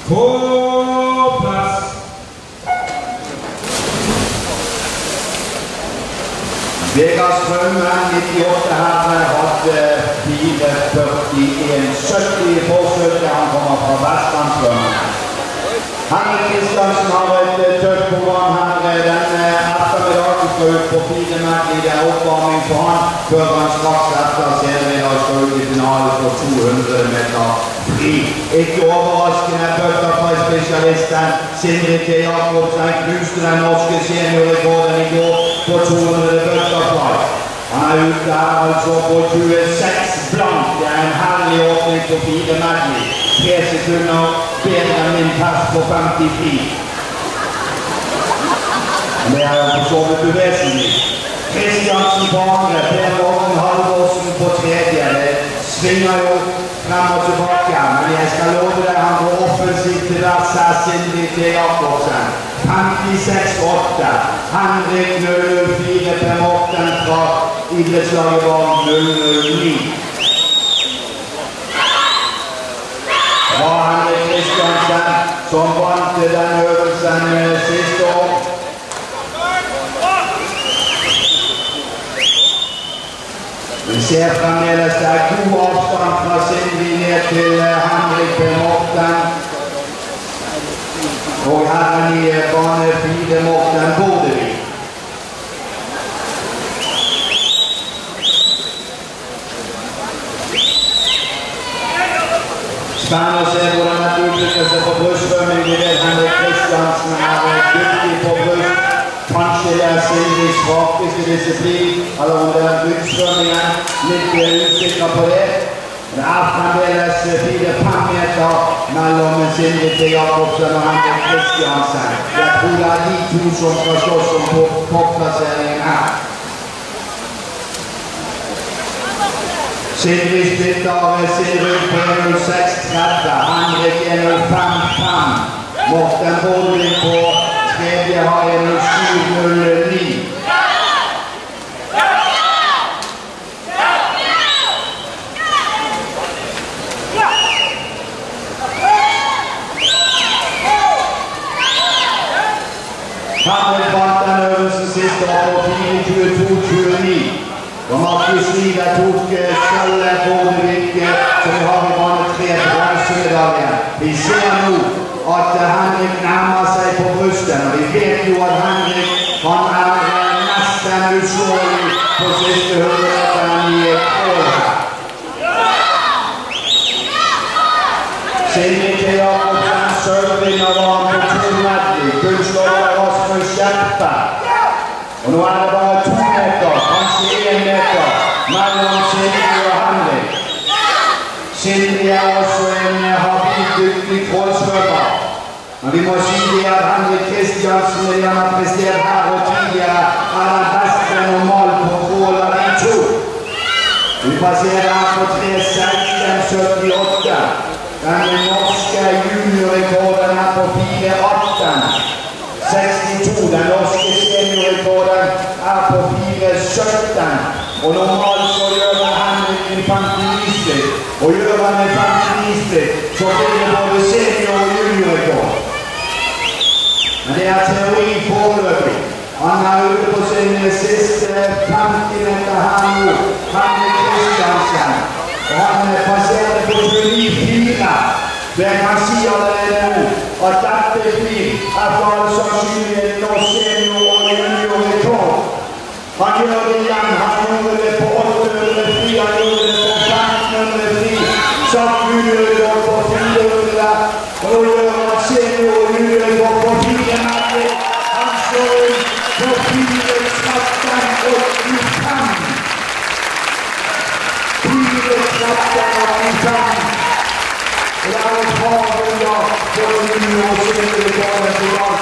På plass. Vegard Strømme, 98 herre, hadde 4:41,70 i forsøket. Han kommer fra Vestlandsstrømme. Henrik Kristiansen har et tøft program her denne ettermiddagen. Skal ut på 400medley. Det er oppvarming for han, før han straks etter serien skal ut i finalen for 200 meter fri. Ikke overraskende, butterfly-spesialisten Sindre T. Jacobsen knuste den norske seniorrekorden i går på 200 butterfly. Han er ute her altså på 26 blank. Det er en herlig åpning på 400medley. 3 sekunder bedre enn min pers på 50 fri. Det er jo for så vidt uvesentlig. Kristiansen på andre, Per Morten Halvorsen på tredje. Det svinger jo frem og tilbake, men jeg skal love deg han går offensivt til vers her, Sindre T. Jacobsen. 56,8. Henrik 0,04, Per Morten fra idrettslaget var 0,09. Fra Henrik Kristiansen, som vant den øvelsen siste år. Vi ser fremdeles det er god avstand fra Sindre ned til Henrik P. Morten. Og herren i bane 4, Morten Bordevik. Spennende å se hvordan dette utvikler seg på brystsvømming. Vi vet Henrik Kristiansen er dyktig på bryst. Kanskje det er Sindres svakeste disiplin, eller om det er brystsvømmingen. Litt usikker på det. Det er fremdeles 4-5 meter mellom Sindre T. Jacobsen og Henrik Kristiansen. Jeg tror det er de to som skal slåss om toppplasseringen her. Sindre splitter sin rygg på 1,06,30. Henrik 1,05,5. Morten Bordevik på tredje har 1,07,09. Henrik vant den øvelsen siste år på 4:22,29. Og Markus Lider tok skjøllet Bordevik, som vi har i bane 3 bronsemedaljen. Vi ser nå at Henrik nærmer seg på brystet. Vi vet jo at Henrik han er nesten uslåelig på siste 100 meteren i året. Sindre T. Jacobsen sølvvinner var han på 200medley. Kunnskapet Rasmus Kjempe. Og nå er det bare 2 meter, kanskje 1 meter, mellom Sindre og Henrik. Sindre er også en habil dyktig krålsvømmer. Men vi må si det at Henrik Kristiansen, det han har prestert her og tidligere, er den beste normal på krål av de to. Vi passerer her på 3:16,78. Den norske juniorrekorden er på 4:18,62. Den norske seniorrekorden er på 4:17. Og normalt så gjør Henrik en 59-splitt. Og gjør han en 59-splitt, så blir det både senior- og juniorrekord. Men det er teori foreløpig. Han er ute på sin siste 50 meter her nå, Henrik Kristiansen. Og han passerer på 29,4. Så jeg kan si allerede nå at dette blir etter all sannsynlighet norsk senior- og juniorrekord. Han gjør det igjen. Han gjorde det på 800 fri, han gjorde det på 1500 fri. Satt juniorrekord på 400, og nå gjør han senior- og juniorrekord på 400medley. Han står ut på 4:13,85. 4:13,85. Og det er et par runder for junior- og seniorrekordet i dag.